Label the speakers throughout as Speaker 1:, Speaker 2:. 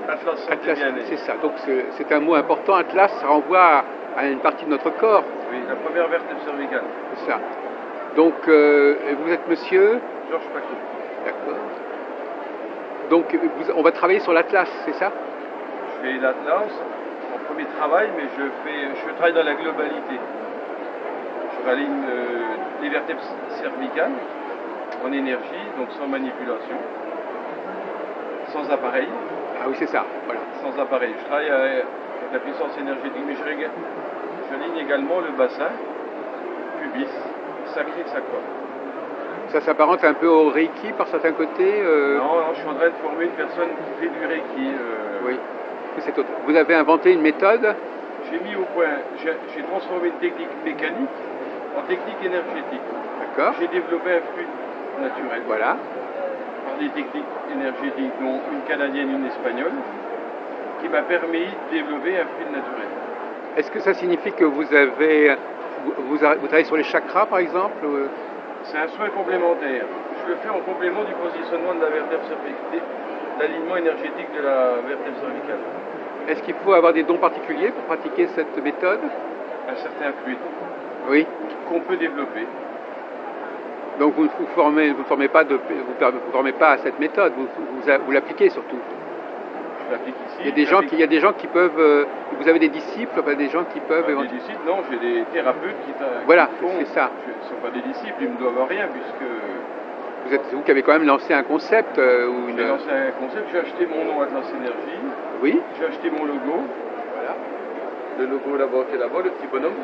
Speaker 1: Atlas santé
Speaker 2: Atlas,
Speaker 1: bien-être.
Speaker 2: c'est ça. Donc c'est un mot important. Atlas, ça renvoie à une partie de notre corps.
Speaker 1: Oui, la première vertèbre cervicale.
Speaker 2: C'est ça. Donc vous êtes monsieur?
Speaker 1: Georges Paquet.
Speaker 2: D'accord. Donc on va travailler sur l'Atlas, c'est ça?
Speaker 1: Je fais l'Atlas en premier travail, mais je travaille dans la globalité. Je raligne les vertèbres cervicales en énergie, donc sans manipulation, sans appareil.
Speaker 2: Ah oui, c'est ça, voilà.
Speaker 1: Sans appareil. Je travaille avec la puissance énergétique, mais je ligne également le bassin, pubis, sacré, sacral.
Speaker 2: Ça s'apparente un peu au Reiki par certains côtés
Speaker 1: Non, je suis en train de former une personne qui fait du Reiki.
Speaker 2: Oui. Vous avez inventé une méthode?
Speaker 1: J'ai mis au point, j'ai transformé une technique mécanique en technique énergétique.
Speaker 2: D'accord.
Speaker 1: J'ai développé un flux naturel.
Speaker 2: Voilà.
Speaker 1: Par des techniques énergétiques, dont une canadienne et une espagnole, qui m'a permis de développer un flux naturel.
Speaker 2: Est-ce que ça signifie que vous travaillez sur les chakras, par exemple?
Speaker 1: C'est un soin complémentaire. Je le fais en complément du positionnement de la vertèbre cervicale, l'alignement énergétique de la vertèbre cervicale.
Speaker 2: Est-ce qu'il faut avoir des dons particuliers pour pratiquer cette méthode?
Speaker 1: Un certain fluide.
Speaker 2: Oui.
Speaker 1: Qu'on peut développer.
Speaker 2: Donc vous ne vous formez pas à cette méthode, vous l'appliquez surtout.
Speaker 1: Je l'applique ici.
Speaker 2: Il y a des gens qui peuvent. Vous avez des disciples, enfin, des gens qui peuvent.
Speaker 1: Des disciples, non, j'ai des thérapeutes qui
Speaker 2: voilà,
Speaker 1: font.
Speaker 2: C'est ça.
Speaker 1: Ce ne sont pas des disciples, ils ne me doivent rien puisque.
Speaker 2: C'est vous qui avez quand même lancé un concept
Speaker 1: J'ai lancé un concept, j'ai acheté mon nom Atlas Énergie.
Speaker 2: Oui.
Speaker 1: J'ai acheté mon logo. Voilà. Le logo là-bas qui est là-bas, le petit bonhomme.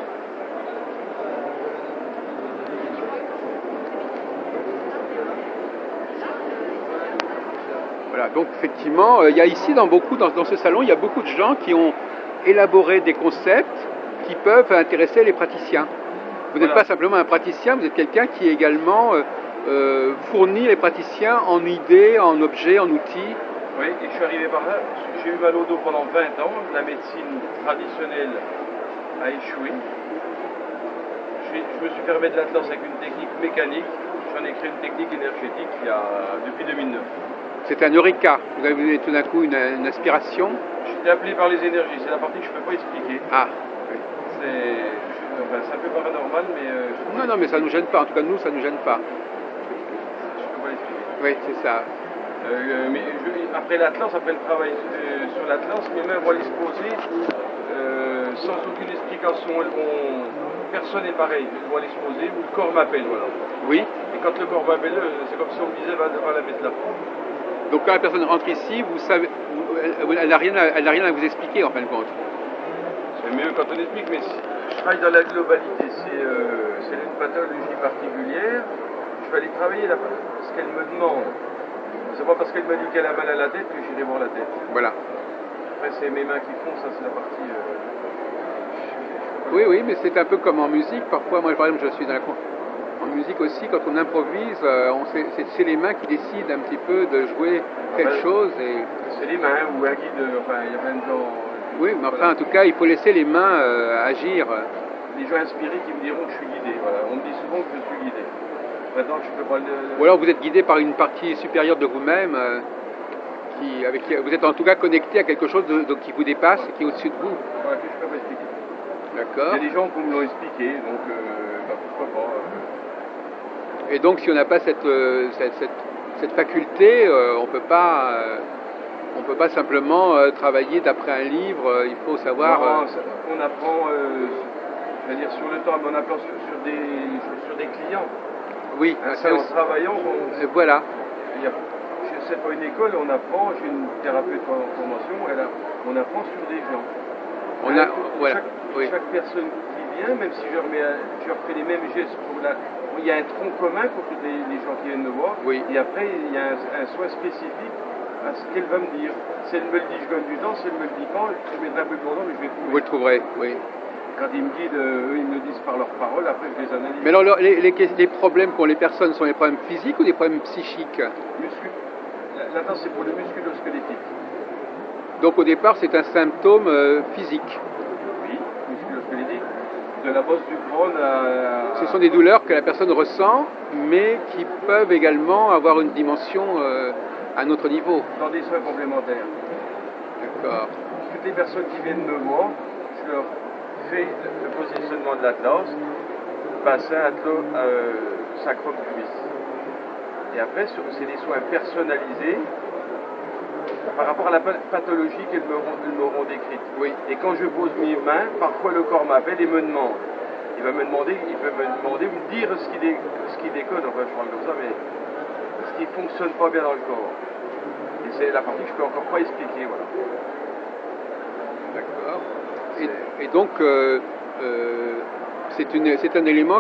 Speaker 2: Voilà, donc effectivement, il y a ici dans ce salon, il y a beaucoup de gens qui ont élaboré des concepts qui peuvent intéresser les praticiens. Vous n'êtes pas simplement un praticien, vous êtes quelqu'un qui également fournit les praticiens en idées, en objets, en outils.
Speaker 1: Oui, et je suis arrivé par là, j'ai eu mal au dos pendant 20 ans, la médecine traditionnelle a échoué. Je me suis fait remettre l'Atlas avec une technique mécanique, j'en ai créé une technique énergétique depuis 2009.
Speaker 2: C'est un eureka, vous avez eu tout d'un coup une inspiration.
Speaker 1: J'étais appelé par les énergies, c'est la partie que je ne peux pas expliquer.
Speaker 2: Ah, oui.
Speaker 1: C'est un peu paranormal, mais...
Speaker 2: Non, mais ça ne nous gêne pas, en tout cas nous, ça ne nous gêne pas.
Speaker 1: Je ne peux pas l'expliquer.
Speaker 2: Oui, c'est ça.
Speaker 1: Après l'Atlas, après le travail sur l'Atlas, mes mains vont aller se poser sans aucune explication. Personne n'est pareil, elles vont aller se poser, ou le corps m'appelle, voilà.
Speaker 2: Oui.
Speaker 1: Et quand le corps m'appelle, c'est comme si on me disait, va la mettre là.
Speaker 2: Donc quand la personne rentre ici, vous savez, elle n'a rien à vous expliquer en fin de compte.
Speaker 1: C'est mieux quand on explique, mais je travaille dans la globalité. C'est une pathologie particulière. Je vais aller travailler ce qu'elle me demande. C'est pas parce qu'elle me dit qu'elle a mal à la tête que j'irai voir la tête.
Speaker 2: Voilà.
Speaker 1: Après, c'est mes mains qui font, ça c'est la partie...
Speaker 2: Oui, mais c'est un peu comme en musique. Parfois, moi par exemple, je suis en musique aussi, quand on improvise, c'est les mains qui décident un petit peu de jouer quelque chose.
Speaker 1: C'est les mains ou un guide, enfin il y a plein de gens...
Speaker 2: Oui, mais enfin en tout cas, il faut laisser les mains agir.
Speaker 1: Les gens inspirés qui me diront que je suis guidé, voilà. On me dit souvent que je suis guidé. Maintenant, je peux pas le...
Speaker 2: Ou alors vous êtes guidé par une partie supérieure de vous-même, avec qui vous êtes en tout cas connecté à quelque chose qui vous dépasse et qui est au-dessus de vous.
Speaker 1: Voilà, que je peux pas expliquer.
Speaker 2: D'accord.
Speaker 1: Il y a des gens qui me l'ont expliqué, donc pourquoi pas.
Speaker 2: Et donc si on n'a pas cette faculté, on peut pas simplement travailler d'après un livre, il faut savoir...
Speaker 1: Non, on apprend, c'est-à-dire sur le temps, mais on apprend sur des clients.
Speaker 2: Oui,
Speaker 1: c'est en travaillant.
Speaker 2: Voilà.
Speaker 1: C'est pas une école, on apprend, j'ai une thérapeute en formation, on apprend sur des gens. Chaque personne qui vient, même si je refais les mêmes gestes il y a un tronc commun pour tous les gens qui viennent me voir, et après il y a un soin spécifique à ce qu'elle va me dire. Si elle me le dit, je gagne du temps, si elle me le dit pas, je mettrai un peu de temps, mais je vais trouver.
Speaker 2: Vous le trouverez, oui.
Speaker 1: Quand ils me guident, eux, ils me le disent par leurs paroles, après je les analyse.
Speaker 2: Mais alors, les problèmes qu'ont les personnes sont des problèmes physiques ou des problèmes psychiques?
Speaker 1: Là-dedans, c'est pour le musculo-squelettique.
Speaker 2: Donc au départ, c'est un symptôme physique.
Speaker 1: Oui, musculo-squelettique. De la bosse du crâne à...
Speaker 2: Ce sont des douleurs que la personne ressent, mais qui peuvent également avoir une dimension à notre niveau.
Speaker 1: Dans des soins complémentaires.
Speaker 2: D'accord.
Speaker 1: Toutes les personnes qui viennent me voir, je leur fais le positionnement de l'atlas, bassin, sacrum, pubis. Et après, c'est des soins personnalisés par rapport à la pathologie qu'elles m'auront décrite.
Speaker 2: Oui.
Speaker 1: Et quand je pose mes mains, parfois le corps m'appelle et me demande. Il peut me demander ou me dire ce qui déconne, enfin je parle comme ça, mais ce qui ne fonctionne pas bien dans le corps. Et c'est la partie que je peux encore pas expliquer, voilà.
Speaker 2: D'accord. Et donc, c'est un élément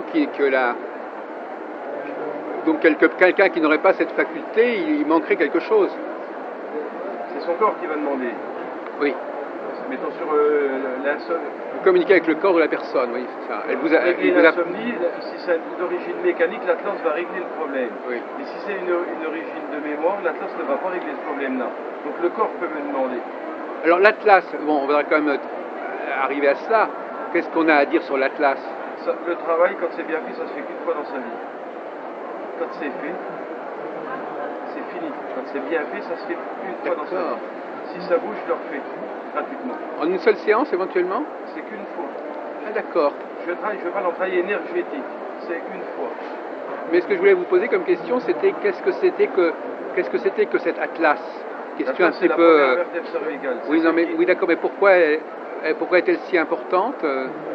Speaker 2: donc quelqu'un qui n'aurait pas cette faculté, il manquerait quelque chose.
Speaker 1: C'est son corps qui va demander.
Speaker 2: Oui.
Speaker 1: Mettons sur l'insomnie.
Speaker 2: Vous communiquez avec le corps de la personne, oui, c'est ça.
Speaker 1: Régler l'insomnie, si c'est d'origine mécanique, l'Atlas va régler le problème.
Speaker 2: Oui.
Speaker 1: Et si c'est une origine de mémoire, l'Atlas ne va pas régler ce problème-là. Donc le corps peut me demander.
Speaker 2: Alors l'Atlas, bon, on va quand même arriver à cela. Qu'est-ce qu'on a à dire sur l'Atlas?
Speaker 1: Le travail, quand c'est bien fait, ça se fait qu'une fois dans sa vie. Quand c'est fait, c'est fini. Quand c'est bien fait, ça se fait une fois dans sa vie. Si ça bouge, je le refais gratuitement.
Speaker 2: En une seule séance éventuellement?
Speaker 1: C'est qu'une fois.
Speaker 2: Ah d'accord.
Speaker 1: Je ne veux pas l'entraîner énergétique, c'est une fois.
Speaker 2: Mais ce que je voulais vous poser comme question, c'était qu'est-ce que c'était que cet Atlas? Question un petit peu.
Speaker 1: La vertèbre cervicale.
Speaker 2: Oui, non, mais oui, d'accord, mais pourquoi est-elle si importante?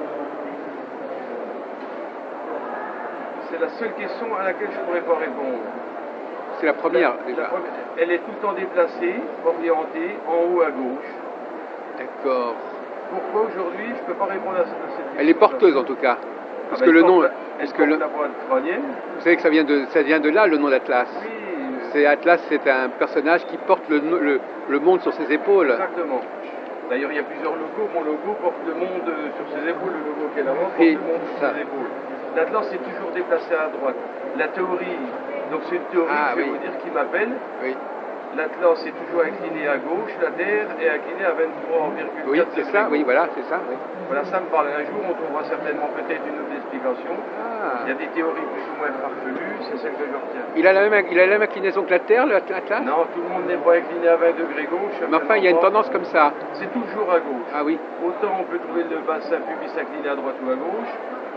Speaker 1: C'est la seule question à laquelle je ne pourrais pas répondre.
Speaker 2: C'est la première, déjà.
Speaker 1: Elle est tout le temps déplacée, orientée, en haut à gauche.
Speaker 2: D'accord.
Speaker 1: Pourquoi aujourd'hui, je ne peux pas répondre à cette question?
Speaker 2: Elle est porteuse, en tout cas. Parce que le nom... Vous savez que ça vient de là, le nom d'Atlas.
Speaker 1: Oui.
Speaker 2: Atlas, c'est un personnage qui porte le monde sur ses épaules.
Speaker 1: Exactement. D'ailleurs, il y a plusieurs logos. Mon logo porte le monde sur ses épaules. Le logo qui est là-bas porte le monde sur ses épaules. L'Atlas est toujours déplacé à droite. La théorie, donc c'est une théorie, je vais vous dire, qui m'appelle.
Speaker 2: Oui.
Speaker 1: L'Atlas est toujours incliné à gauche, la Terre est inclinée à 23,4
Speaker 2: Oui, c'est ça, oui, voilà, c'est ça. Oui.
Speaker 1: Voilà, ça me parle. Un jour, on trouvera certainement peut-être une autre explication. Il y a des théories plus ou moins farfelues, c'est celle que je retiens.
Speaker 2: Il a la même inclinaison que la Terre, l'Atlas?
Speaker 1: Non, tout le monde n'est pas incliné à 20 degrés gauche.
Speaker 2: Mais enfin, il y a une tendance comme ça.
Speaker 1: C'est toujours à gauche.
Speaker 2: Ah oui.
Speaker 1: Autant on peut trouver le bassin pubis incliné à droite ou à gauche.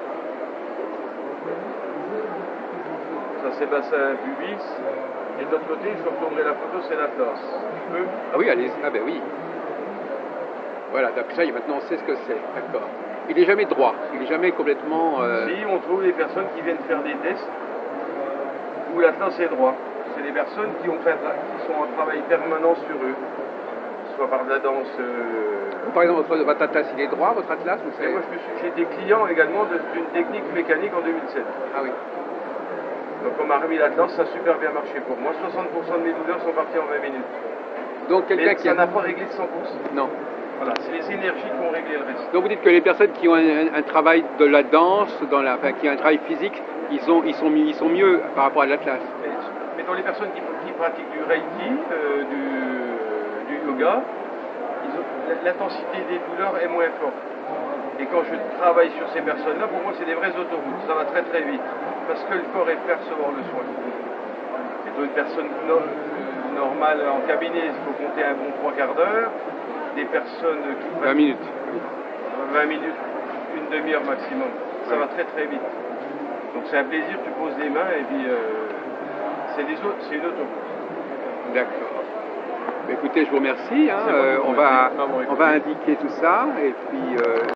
Speaker 1: Ça, c'est bassin pubis. Et de l'autre côté, je retournerai la photo, c'est l'Atlas.
Speaker 2: Oui, allez, ah ben oui. Voilà, donc ça, maintenant on sait ce que c'est, d'accord. Il n'est jamais droit, il n'est jamais complètement...
Speaker 1: Si, on trouve des personnes qui viennent faire des tests où l'Atlas est droit. C'est des personnes qui sont en travail permanent sur eux, soit par de la danse...
Speaker 2: Par exemple, votre Atlas, il est droit, votre Atlas, vous savez?
Speaker 1: Et moi, j'ai été client également d'une technique mécanique en 2007.
Speaker 2: Ah oui.
Speaker 1: Donc on m'a remis l'Atlas, ça a super bien marché pour moi. 60% de mes douleurs sont parties en 20 minutes.
Speaker 2: Donc quelqu'un qui...
Speaker 1: ça n'a pas réglé de 100%.
Speaker 2: Non.
Speaker 1: Voilà, c'est les énergies qui ont réglé le reste.
Speaker 2: Donc vous dites que les personnes qui ont un travail de la danse, qui ont un travail physique, ils sont mieux par rapport à l'Atlas.
Speaker 1: Mais dans les personnes qui pratiquent du Reiki, du yoga, l'intensité des douleurs est moins forte. Et quand je travaille sur ces personnes-là, pour moi c'est des vraies autoroutes, ça va très très vite. Parce que le corps est prêt à recevoir le soin. Et pour une personne normale en cabinet, il faut compter un bon 3 quarts d'heure. Des personnes qui...
Speaker 2: 20 minutes.
Speaker 1: 20 minutes, une demi-heure maximum. Ça va très très vite. Donc c'est un plaisir, tu poses les mains et puis c'est une autoroute.
Speaker 2: D'accord. Écoutez, je vous remercie. Hein, on va indiquer tout ça et puis...